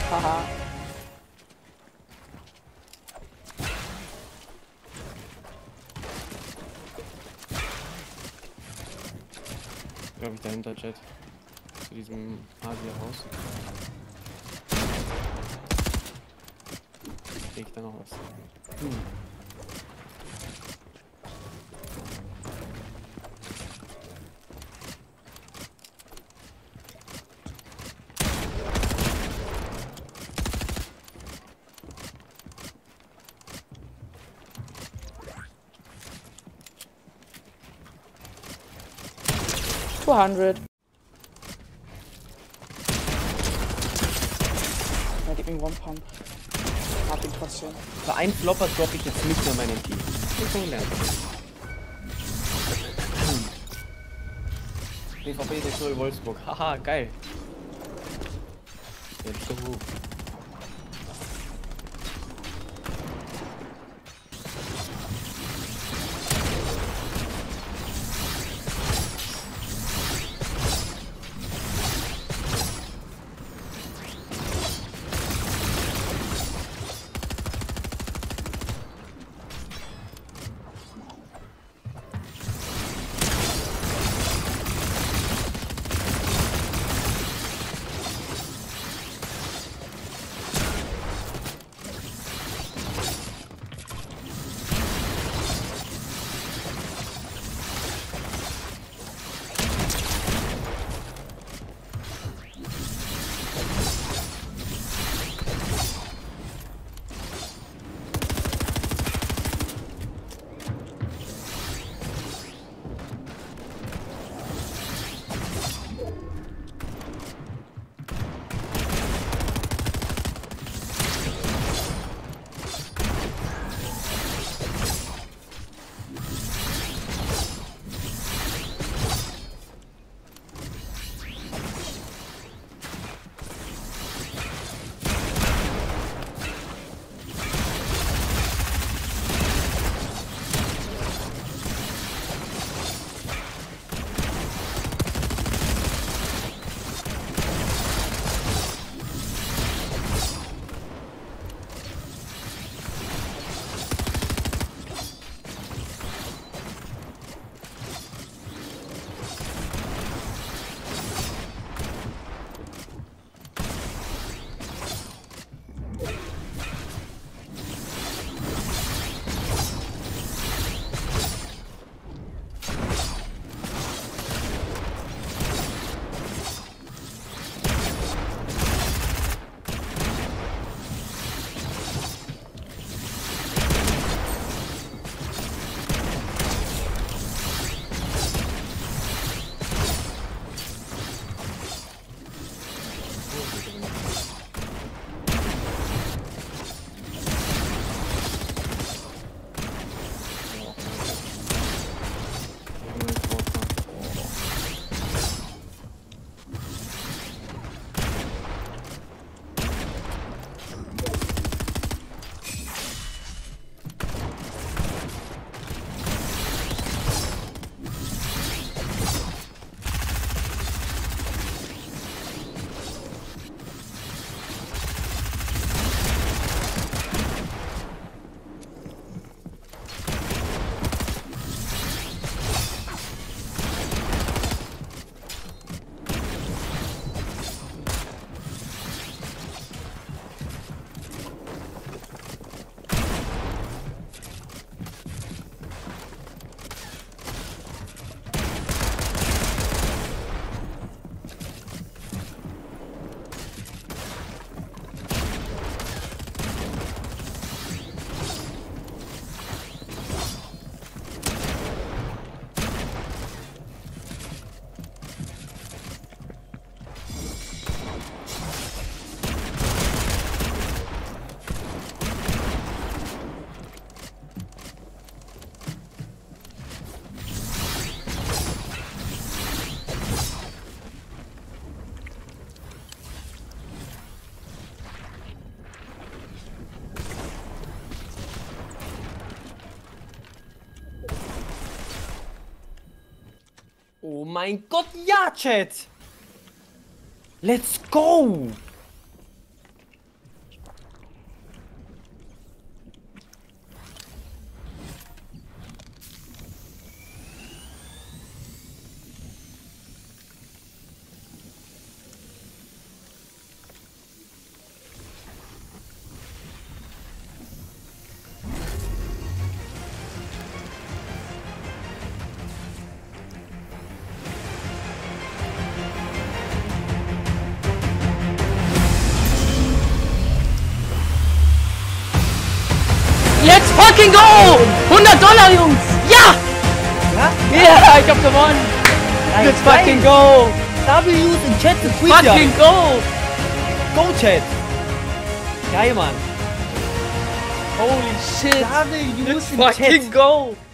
Haha. Glaube ich dahinter, Chat. Zu diesem Asia-Haus. Krieg ich da noch was? $200. Ja, gib ihm One Pump. Hab ihn trotzdem. Für einen Flopper droppe ich jetzt nicht mehr meinen Team. Ich schon gelernt. BVB 6-0 Wolfsburg. Haha, geil. Jetzt so hoch. Oh mein Gott, ja, Chat! Let's go! Let's fucking go! $100, Jungs! Ja! Ja, yeah, ich hab gewonnen. Let's fucking go. W's in Chat to tweet Fucking go. Go, Chat. Geil, Mann. Holy shit. W's Let's in Chat. fucking go.